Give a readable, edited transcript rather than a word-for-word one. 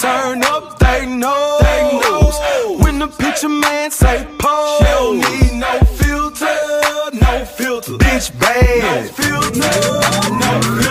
turn up, they know. When the picture man say pose, she don't need no filter, no filter. Bitch bad, no filter, no filter.